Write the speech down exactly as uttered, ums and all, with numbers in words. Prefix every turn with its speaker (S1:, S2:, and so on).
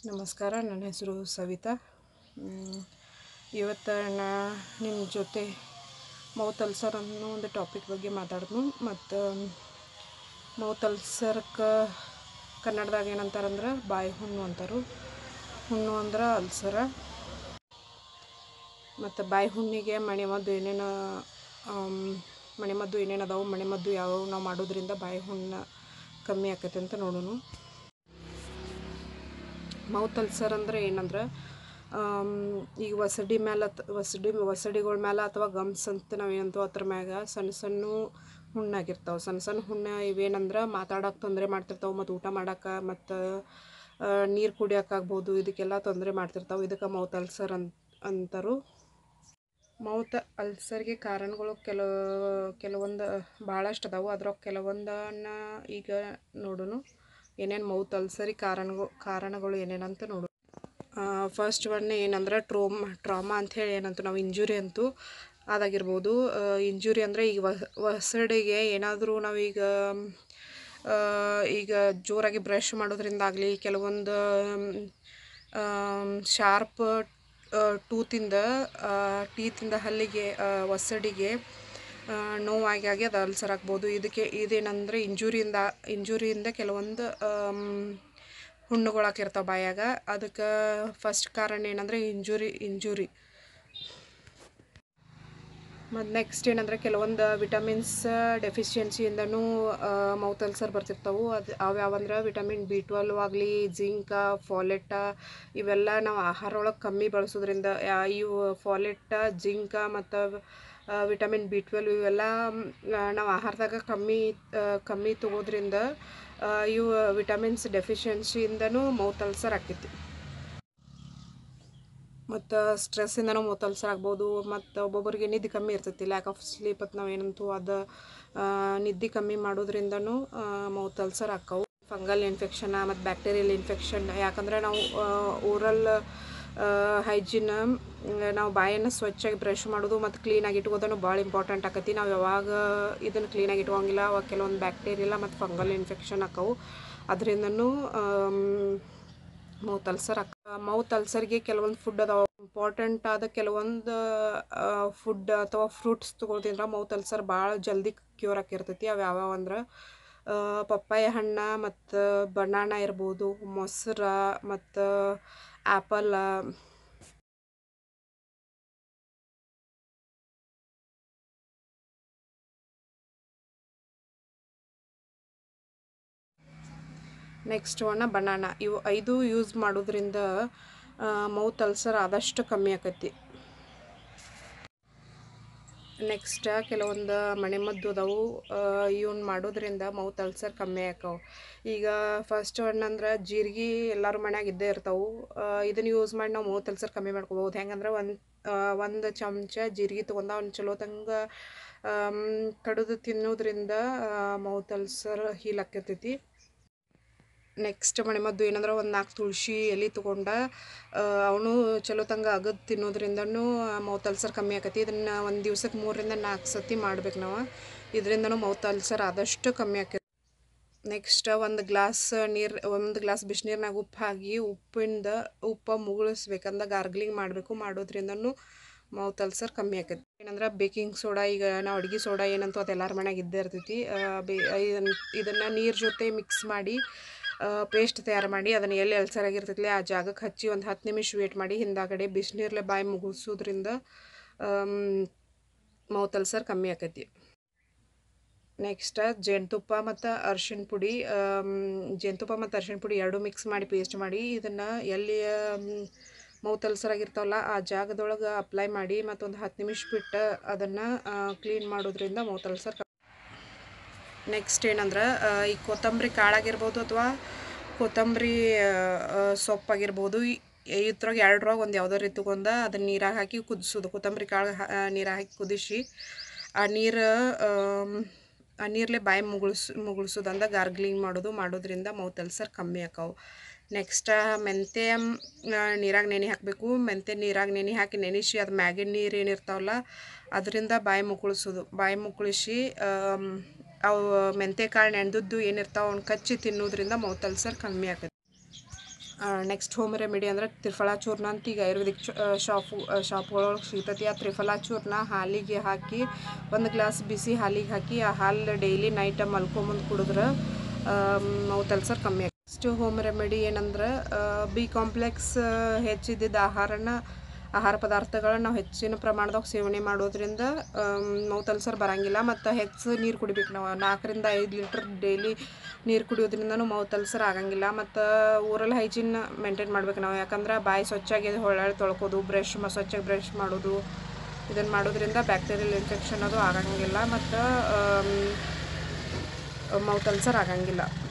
S1: ನಮಸ್ಕಾರ, ನನ್ನ ಹೆಸರು ಸವಿತಾ. ಇವತ್ತು ನಾ ನಿಮ್ಮ ಜೊತೆ ಮೌತ್ ಅಲ್ಸರ್ ಅನ್ನೋ ಒಂದು ಟಾಪಿಕ್ ಬಗ್ಗೆ ಮಾತಾಡಿದ್ನು. ಮತ್ತು ಮೌತ್ ಅಲ್ಸರ್ಕ್ಕೆ ಕನ್ನಡದಾಗ ಏನಂತಾರಂದ್ರೆ ಬಾಯಿ ಹುಣ್ಣು ಅಂತಾರೆ. ಹುಣ್ಣು ಅಂದ್ರೆ ಅಲ್ಸರ. ಮತ್ತು ಬಾಯಿ ಹುಣ್ಣಿಗೆ ಮನೆಮದ್ದು ಏನೇನು ಮನೆಮದ್ದು ಏನೇನು ಅದಾವೆ, ಮನೆಮದ್ದು ಯಾವ ನಾವು ಮಾಡೋದ್ರಿಂದ ಬಾಯಿ ಹುಣ್ಣು ಕಮ್ಮಿ ಆಕೈತೆ ಅಂತ ನೋಡೋಣ. ಮೌತ್ ಅಲ್ಸರ್ ಅಂದ್ರೆ ಏನಂದ್ರೆ ಈಗ ಒಸಡಿ ಮೇಲೆ ಒಸಡಿ ಒಸಡಿಗಳ ಮೇಲೆ ಅಥವಾ ಗಮ್ಸ್ ಅಂತ ನಾವೇನಂತೀವಿ ಅದ್ರ ಮ್ಯಾಗ ಸಣ್ಣ ಸಣ್ಣ ಹುಣ್ಣಾಗಿರ್ತಾವೆ. ಸಣ್ಣ ಸಣ್ಣ ಹುಣ್ಣು ಇವೇನಂದ್ರೆ ಮಾತಾಡೋಕೆ ತೊಂದರೆ ಮಾಡ್ತಿರ್ತಾವೆ, ಮತ್ತು ಊಟ ಮಾಡೋಕೆ ಮತ್ತು ನೀರು ಕುಡಿಯೋಕ್ಕಾಗ್ಬೋದು, ಇದಕ್ಕೆಲ್ಲ ತೊಂದರೆ ಮಾಡ್ತಿರ್ತಾವೆ. ಇದಕ್ಕೆ ಮೌತ್ ಅಲ್ಸರ್ ಅಂತ ಅಂತಾರು. ಮೌತ್ ಅಲ್ಸರ್ಗೆ ಕಾರಣಗಳು ಕೆಲವು ಕೆಲವೊಂದು ಭಾಳಷ್ಟು ಅದಾವೆ. ಅದ್ರಾಗ ಕೆಲವೊಂದನ್ನು ಈಗ ನೋಡೋಣ. ಏನೇನು ಮೌತ್ ಅಲ್ಸರಿಗೆ ಕಾರಣಗಳು ಕಾರಣಗಳು ಏನೇನಂತ ನೋಡು. ಫಸ್ಟ್ ಒನ್ ಏನಂದ್ರೆ ಟ್ರೋಮ್ ಟ್ರಾಮಾ ಅಂಥೇಳಿ ಏನಂತ ನಾವು ಇಂಜುರಿ ಅಂತೂ ಅದಾಗಿರ್ಬೋದು. ಇಂಜುರಿ ಅಂದರೆ ಈಗ ಒಸಡಿಗೆ ಏನಾದರೂ ನಾವೀಗ ಈಗ ಜೋರಾಗಿ ಬ್ರಷ್ ಮಾಡೋದ್ರಿಂದಾಗಲಿ, ಕೆಲವೊಂದು ಶಾರ್ಪ್ ಟೂತಿಂದ ಟೀತಿಂದ ಹಲ್ಲಿಗೆ ಒಸಡಿಗೆ ನೋವಾಗಿ ಆಗಿ ಅದು ಅಲ್ಸರ್ ಆಗ್ಬೋದು. ಇದಕ್ಕೆ ಇದೇನಂದರೆ ಇಂಜುರಿಯಿಂದ ಇಂಜುರಿಯಿಂದ ಕೆಲವೊಂದು ಹುಣ್ಣುಗಳಾಕಿರ್ತಾವೆ ಬಾಯಾಗ. ಅದಕ್ಕೆ ಫಸ್ಟ್ ಕಾರಣ ಏನಂದರೆ ಇಂಜುರಿ ಇಂಜುರಿ ಮತ್ತು ನೆಕ್ಸ್ಟ್ ಏನಂದರೆ ಕೆಲವೊಂದು ವಿಟಮಿನ್ಸ್ ಡೆಫಿಷಿಯನ್ಸಿಯಿಂದನೂ ಮೌತ್ ಅಲ್ಸರ್ ಬರ್ತಿರ್ತಾವೆ. ಅದು ಅವ್ಯಾವಂದ್ರೆ ವಿಟಮಿನ್ ಬಿ ಟ್ವೆಲ್ವ್ ಆಗಲಿ, ಜಿಂಕ, ಫಾಲೆಟ, ಇವೆಲ್ಲ ನಾವು ಆಹಾರ ಒಳಗೆ ಕಮ್ಮಿ ಬಳಸೋದ್ರಿಂದ, ಇವು ಫಾಲೆಟ, ಜಿಂಕ ಮತ್ತು ವಿಟಮಿನ್ ಬಿ ಟ್ವೆಲ್ವ್ ಇವೆಲ್ಲ ನಾವು ಆಹಾರದಾಗ ಕಮ್ಮಿ ಕಮ್ಮಿ ತಗೋದ್ರಿಂದ ಇವು ವಿಟಮಿನ್ಸ್ ಡೆಫಿಷಿಯನ್ಸಿಯಿಂದನೂ ಮೌತ್ ಅಲ್ಸರ್ ಆಕೈತಿ. ಮತ್ತು ಸ್ಟ್ರೆಸ್ಸಿಂದನೂ ಮೌತ್ ಅಲ್ಸರ್ ಆಗ್ಬೋದು. ಮತ್ತು ಒಬ್ಬೊಬ್ಬರಿಗೆ ನಿದ್ದೆ ಕಮ್ಮಿ ಇರ್ತೈತಿ, ಲ್ಯಾಕ್ ಆಫ್ ಸ್ಲೀಪ್ ಅಂತ ನಾವೇನಂತೀವಿ, ಅದು ನಿದ್ದೆ ಕಮ್ಮಿ ಮಾಡೋದ್ರಿಂದನೂ ಮೌತ್ ಅಲ್ಸರ್ ಆಕ್ಕವು. ಫಂಗಲ್ ಇನ್ಫೆಕ್ಷನ್ ಮತ್ತು ಬ್ಯಾಕ್ಟೀರಿಯಲ್ ಇನ್ಫೆಕ್ಷನ್. ಯಾಕಂದರೆ ನಾವು ಓರಲ್ ಹೈಜೀನ್, ನಾವು ಬಾಯನ್ನು ಸ್ವಚ್ಛಾಗಿ ಬ್ರಷ್ ಮಾಡೋದು ಮತ್ತು ಕ್ಲೀನಾಗಿ ಇಟ್ಕೋದನ್ನು ಭಾಳ ಇಂಪಾರ್ಟೆಂಟ್ ಆಕೈತಿ. ನಾವು ಯಾವಾಗ ಇದನ್ನು ಕ್ಲೀನಾಗಿ ಇಟ್ಕೊಂಗಿಲ್ಲ ಅವಾಗ ಕೆಲವೊಂದು ಬ್ಯಾಕ್ಟೀರಿಯಲ್ಲ ಮತ್ತು ಫಂಗಲ್ ಇನ್ಫೆಕ್ಷನ್ ಆಕ್ಕವು. ಅದರಿಂದನೂ ಮೌತ್ ಅಲ್ಸರ್ ಆಕ ಮೌತ್ ಅಲ್ಸರ್ಗೆ ಕೆಲವೊಂದು ಫುಡ್ ಅದಾವೆ. ಇಂಪಾರ್ಟೆಂಟ್ ಆದ ಕೆಲವೊಂದು ಫುಡ್ ಅಥವಾ ಫ್ರೂಟ್ಸ್ ತೊಗೊಳ್ತಿದ್ರೆ ಮೌತ್ ಅಲ್ಸರ್ ಭಾಳ ಜಲ್ದಿ ಕ್ಯೂರ್ ಆಕಿರ್ತೈತಿ. ಅವು ಯಾವ್ಯಾವ ಅಂದ್ರೆ ಪಪ್ಪಾಯ ಹಣ್ಣು ಮತ್ತು ಬನಾನ ಇರ್ಬೋದು, ಮೊಸರು ಮತ್ತು ಆ್ಯಪಲ್. ನೆಕ್ಸ್ಟ್ ಒಣ ಬನಾನ. ಇವು ಐದು ಯೂಸ್ ಮಾಡೋದ್ರಿಂದ ಮೌತ್ ಅಲ್ಸರ್ ಆದಷ್ಟು ಕಮ್ಮಿ ಆಕೈತಿ. ನೆಕ್ಸ್ಟ್ ಕೆಲವೊಂದು ಮನೆಮದ್ದು ಅದಾವು, ಇವನ್ನ ಮಾಡೋದ್ರಿಂದ ಮೌತ್ ಅಲ್ಸರ್ ಕಮ್ಮಿ ಆಕವು. ಈಗ ಫಸ್ಟ್ ಒನ್ ಅಂದ್ರೆ ಜೀರಿಗೆ. ಎಲ್ಲರೂ ಮನ್ಯಾಗ ಇದ್ದೇ ಇರ್ತಾವೆ. ಇದನ್ನು ಯೂಸ್ ಮಾಡಿ ನಾವು ಮೌತ್ ಅಲ್ಸರ್ ಕಮ್ಮಿ ಮಾಡ್ಕೋಬೋದು. ಹೆಂಗಂದ್ರೆ ಒಂದು ಒಂದು ಚಮಚ ಜೀರಿಗೆ ತೊಗೊಂಡು ಅವ್ನು ಚಲೋತಂಗೆ ಕಡಿದು ತಿನ್ನೋದ್ರಿಂದ ಮೌತ್ ಅಲ್ಸರ್ ಹೀಲ್ ಆಕಿರ್ತೈತಿ. ನೆಕ್ಸ್ಟ್ ಮನೆಮದ್ದು ಏನಂದ್ರೆ ಒಂದು ನಾಲ್ಕು ತುಳಸಿ ಎಲೆ ತೊಗೊಂಡು ಅವನು ಚಲೋತಂಗೆ ಅಗದು ತಿನ್ನೋದ್ರಿಂದನೂ ಮೌತ್ ಅಲ್ಸರ್ ಕಮ್ಮಿ ಆಕೈತಿ. ಇದನ್ನು ಒಂದು ದಿವ್ಸಕ್ಕೆ ಮೂರರಿಂದ ನಾಲ್ಕು ಸತಿ ಮಾಡ್ಬೇಕು ನಾವು. ಇದರಿಂದನೂ ಮೌತ್ ಅಲ್ಸರ್ ಆದಷ್ಟು ಕಮ್ಮಿ ಆಕೈತಿ. ನೆಕ್ಸ್ಟ್ ಒಂದು ಗ್ಲಾಸ್ ನೀರು ಒಂದು ಗ್ಲಾಸ್ ಬಿಸಿನೀರ್ನಾಗ ಉಪ್ಪು ಹಾಕಿ ಉಪ್ಪಿಂದ ಉಪ್ಪು ಮುಗುಳಿಸ್ಬೇಕಂದ ಗಾರ್ಗ್ಲಿಂಗ್ ಮಾಡಬೇಕು. ಮಾಡೋದ್ರಿಂದನೂ ಮೌತ್ ಅಲ್ಸರ್ ಕಮ್ಮಿ ಆಕೈತಿ. ಏನಂದ್ರೆ ಬೇಕಿಂಗ್ ಸೋಡಾ. ಈಗ ನಾವು ಅಡುಗೆ ಸೋಡಾ ಏನಂತೂ ಅದು ಎಲ್ಲರ ಮನೆಯಾಗ ಇದ್ದೇ ಇರ್ತೈತಿ. ಬೇ ಇದನ್ನು ನೀರು ಜೊತೆ ಮಿಕ್ಸ್ ಮಾಡಿ ಪೇಸ್ಟ್ ತಯಾರು ಮಾಡಿ ಅದನ್ನು ಎಲ್ಲಿ ಅಲ್ಸರ್ ಆಗಿರ್ತೈತಿ ಆ ಜಾಗಕ್ಕೆ ಹಚ್ಚಿ ಒಂದು ಹತ್ತು ನಿಮಿಷ ವೇಟ್ ಮಾಡಿ ಹಿಂದಾಗಡೆ ಬಿಸಿನೀರಲ್ಲೇ ಬಾಯಿ ಮುಗಿಸೋದ್ರಿಂದ ಮೌತ್ ಅಲ್ಸರ್ ಕಮ್ಮಿ ಆಕೈತಿ. ನೆಕ್ಸ್ಟ್ ಜೇನುತುಪ್ಪ ಮತ್ತು ಅರಿಶಿಣ ಪುಡಿ. ಜೇನುತುಪ್ಪ ಮತ್ತು ಅರಿಶಿಣ ಪುಡಿ ಎರಡು ಮಿಕ್ಸ್ ಮಾಡಿ ಪೇಸ್ಟ್ ಮಾಡಿ ಇದನ್ನು ಎಲ್ಲಿ ಮೌತ್ ಅಲ್ಸರ್ ಆಗಿರ್ತಾವಲ್ಲ ಆ ಜಾಗದೊಳಗೆ ಅಪ್ಲೈ ಮಾಡಿ ಮತ್ತೊಂದು ಹತ್ತು ನಿಮಿಷ ಬಿಟ್ಟು ಅದನ್ನು ಕ್ಲೀನ್ ಮಾಡೋದ್ರಿಂದ ಮೌತ್ ಅಲ್ಸರ್. ನೆಕ್ಸ್ಟ್ ಏನಂದ್ರೆ ಈ ಕೊತ್ತಂಬರಿ ಕಾಳಾಗಿರ್ಬೋದು ಅಥವಾ ಕೊತ್ತಂಬರಿ ಸೊಪ್ಪಾಗಿರ್ಬೋದು, ಇದ್ರಾಗ ಎರಡರಾಗ ಒಂದು ಯಾವುದೋ ರೀತಿ ತೊಗೊಂಡು ಅದನ್ನು ನೀರಾಗಿ ಹಾಕಿ ಕುದಿಸೋದು. ಕೊತ್ತಂಬರಿ ಕಾಳು ನೀರಾಗಿ ಹಾಕಿ ಕುದಿಸಿ ಆ ನೀರು ಆ ನೀರಲ್ಲೇ ಬಾಯಿ ಮುಗುಳ್ಸ್ ಮುಗುಳ್ಸೋದು ಅಂದ ಗಾರ್ಗ್ಲಿಂಗ್ ಮಾಡೋದು. ಮಾಡೋದ್ರಿಂದ ಮೌತ್ ಅಲ್ಸರ್ ಕಮ್ಮಿ ಆಕವು. ನೆಕ್ಸ್ಟ್ ಮೆಂತ್ಯ ನೀರಾಗ ನೆನೆ ಹಾಕಬೇಕು. ಮೆಂತ್ಯ ನೀರಾಗ ನೆನೆ ಹಾಕಿ ನೆನೆಸಿ ಅದು ಮ್ಯಾಗಿನ ನೀರು ಏನಿರ್ತಾವಲ್ಲ ಅದರಿಂದ ಬಾಯಿ ಮುಗುಳ್ಸೋದು. ಬಾಯಿ ಮುಗುಳಿಸಿ ಅವು ಮೆಂತ್ಯ ಕಾಳು ನೆನೆದದ್ದು ಏನಿರ್ತಾವೆ ಅವ್ನು ಕಚ್ಚಿ ತಿನ್ನೋದ್ರಿಂದ ಮೌತ್ ಅಲ್ಸರ್ ಕಮ್ಮಿ ಆಕೈತಿ. ನೆಕ್ಸ್ಟ್ ಹೋಮ್ ರೆಮಿಡಿ ಅಂದರೆ ತ್ರಿಫಲಾ ಚೂರ್ಣ ಅಂತ ಈಗ ಆಯುರ್ವೇದಿಕ್ ಶಾಪು ಶಾಪ್ಗಳೊಳಗೆ ಸಿಗ್ತೈತಿ. ಆ ತ್ರಿಫಲಾ ಚೂರ್ಣ ಹಾಲಿಗೆ ಹಾಕಿ ಒಂದು ಗ್ಲಾಸ್ ಬಿಸಿ ಹಾಲಿಗೆ ಹಾಕಿ ಆ ಹಾಲು ಡೈಲಿ ನೈಟ್ ಮಲ್ಕೊಂಬಂದು ಕುಡಿದ್ರೆ ಮೌತ್ ಅಲ್ಸರ್ ಕಮ್ಮಿ ಆಗಿ. ನೆಕ್ಸ್ಟ್ ಹೋಮ್ ರೆಮಿಡಿ ಏನಂದ್ರೆ ಬಿ ಕಾಂಪ್ಲೆಕ್ಸ್ ಹೆಚ್ಚಿದ್ದಿದ್ದ ಆಹಾರನ ಆಹಾರ ಪದಾರ್ಥಗಳನ್ನ ನಾವು ಹೆಚ್ಚಿನ ಪ್ರಮಾಣದಾಗ ಸೇವನೆ ಮಾಡೋದ್ರಿಂದ ಮೌತ್ ಅಲ್ಸರ್ ಬರೋಂಗಿಲ್ಲ. ಮತ್ತು ಹೆಚ್ಚು ನೀರು ಕುಡಿಬೇಕು. ನಾವು ನಾಲ್ಕರಿಂದ ಐದು ಲೀಟ್ರ್ ಡೈಲಿ ನೀರು ಕುಡಿಯೋದ್ರಿಂದನೂ ಮೌತ್ ಅಲ್ಸರ್ ಆಗಂಗಿಲ್ಲ. ಮತ್ತು ಓರಲ್ ಹೈಜೀನ್ ಮೇಂಟೈನ್ ಮಾಡ್ಬೇಕು ನಾವು, ಯಾಕಂದ್ರೆ ಬಾಯಿ ಸ್ವಚ್ಛಾಗಿ ಹೊಳ್ಳಾಳಿ ತೊಳ್ಕೋದು, ಬ್ರಷ್ ಸ್ವಚ್ಛಾಗಿ ಬ್ರಷ್ ಮಾಡೋದು, ಇದನ್ನು ಮಾಡೋದ್ರಿಂದ ಬ್ಯಾಕ್ಟೀರಿಯಲ್ ಇನ್ಫೆಕ್ಷನ್ ಅದು ಆಗಂಗಿಲ್ಲ ಮತ್ತು ಮೌತ್ ಅಲ್ಸರ್ ಆಗಂಗಿಲ್ಲ.